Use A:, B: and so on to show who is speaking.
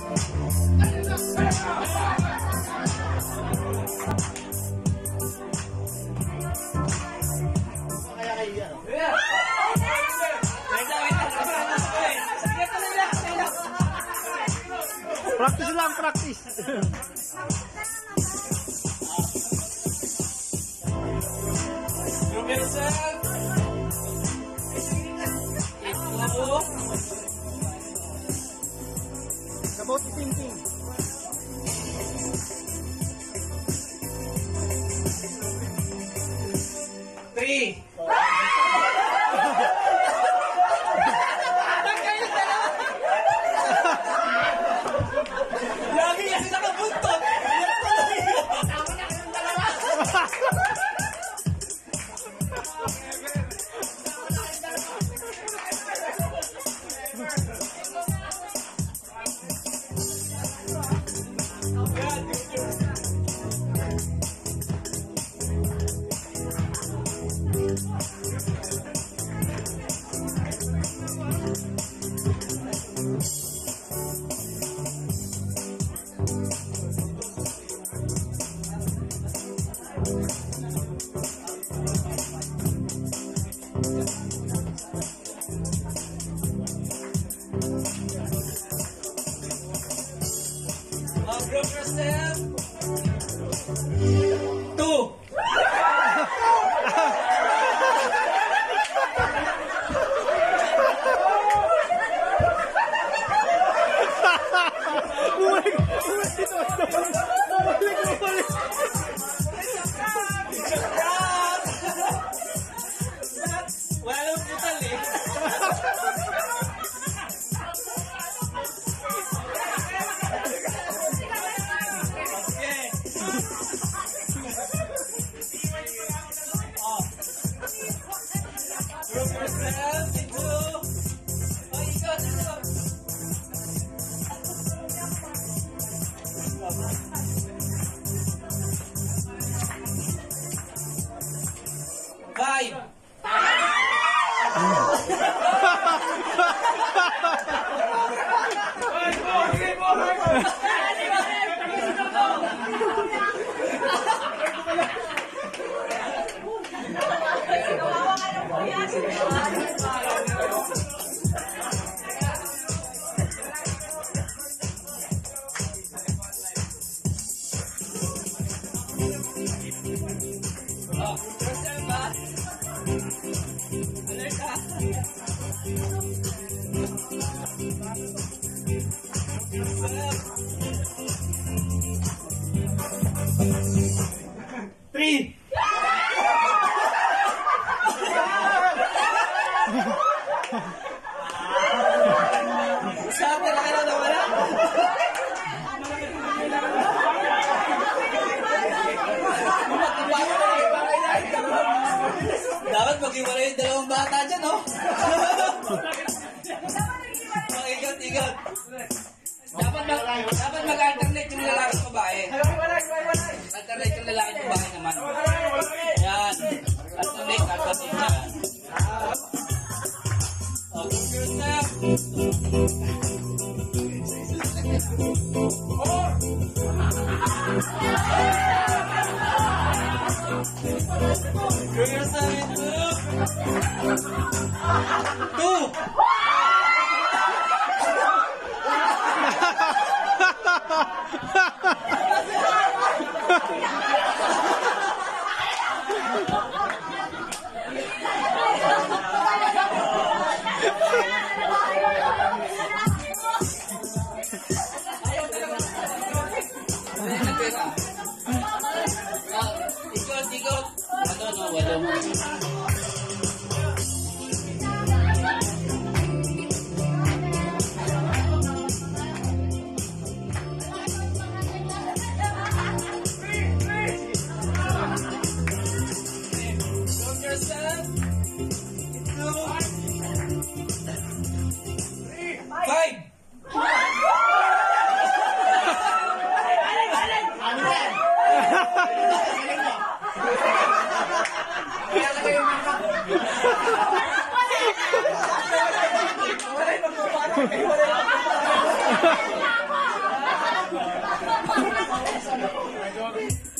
A: Practice lang, practice.
B: Prove yourself. Ito.
A: It's about thinking.
B: Three. Lagi kasi nakabuntot. Group yourself. Two. Walang putal eh. Group yourself into. Oh, ikaw dito. Five. Three. Saan talaga na nawala? Dapat mag-iwala yung dalawang bata dyan, no? Mag-igot-igot. Dapat mag-alternate yung lalaki at babae. Alternate yung lalaki at babae naman. Yan. Alternate, alternate yan. Group yourself. Group yourself into. Two. Ikot. Ano, wala mo.
C: Wag.